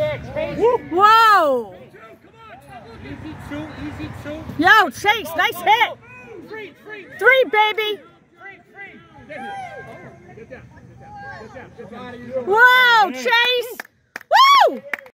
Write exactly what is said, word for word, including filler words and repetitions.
Whoa! Easy two, easy two. Yo, Chase, nice hit. Three, three, Three, baby. three, three. Get down, get down, get down, get down. Whoa, Chase.